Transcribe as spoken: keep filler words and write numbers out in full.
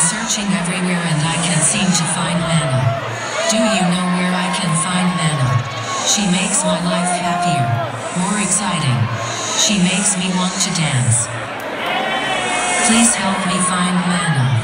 searching everywhere and I can't seem to find Mana. Do you know where I can find Mana? She makes my life happier, more exciting. She makes me want to dance. Please help me find Mana.